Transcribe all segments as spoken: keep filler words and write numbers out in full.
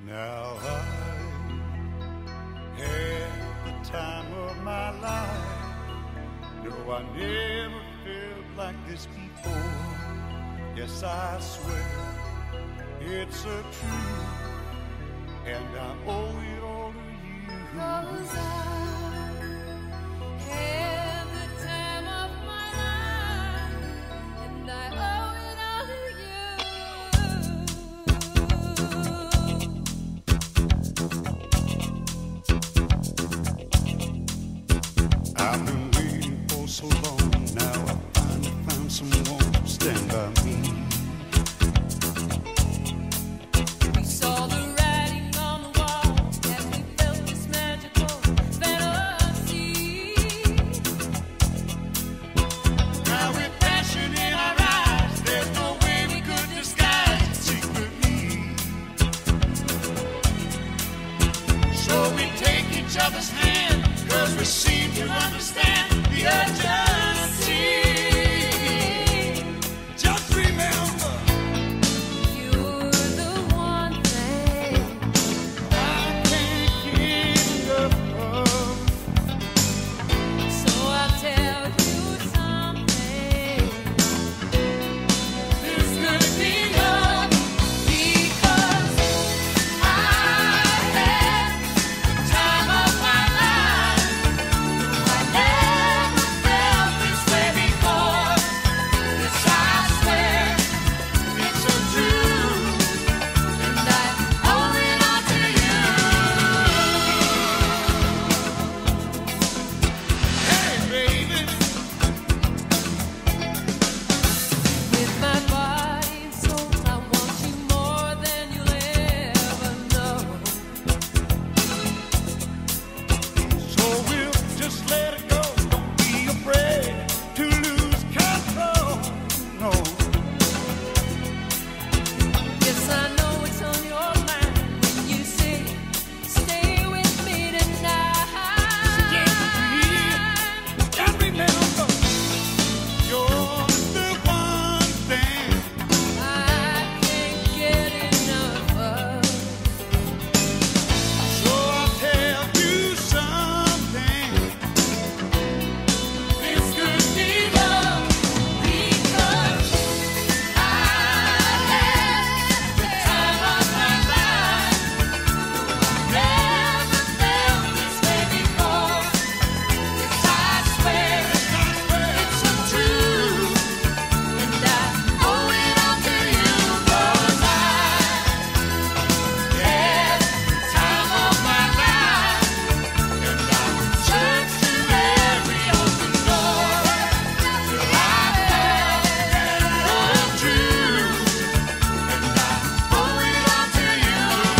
Now I had the time of my life. No, I never felt like this before. Yes, I swear it's a truth, and I owe it all to you. 'Cause I had the time of my life, and I owe it all to you. I've been waiting for so long. Now I finally found someone to stand by me. We saw the writing on the wall as we felt this magical fantasy. Now with passion in our eyes, there's no way we could disguise it secretly. So we take each other's hand, 'cause we seem to understand the urgency. Just remember, You're the one thing I can't get enough of. so I'll tell you something. This could be love, Because I had the time of my life. I never felt this way before. Yes, I swear it's a truth. and I owe it all to you. Hey, baby, With my body and soul, I want you more than you'll ever know. so we'll just let it go. Don't be afraid to lose control. No. Yes, I know it's on your mind when you say, stay with me tonight. Just remember, you're the one thing I can't get enough of. so I'll tell you something. This could be love, Because I had the time of my life. Never felt this way before. Yes, I swear it's a truth, and I owe it all to you. 'Cause I had the time of my life, and I searched through every open door till I found the truth, and I owe it all to you.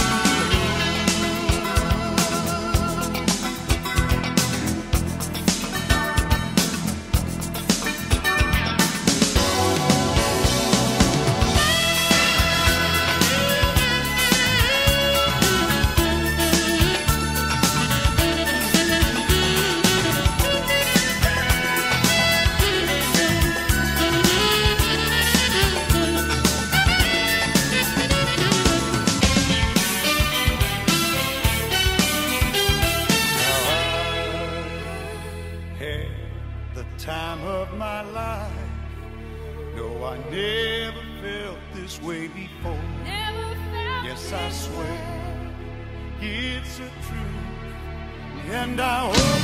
had the time of my life. No, I never felt this way before. Never felt Yes, I this swear way. it's a truth, and I hope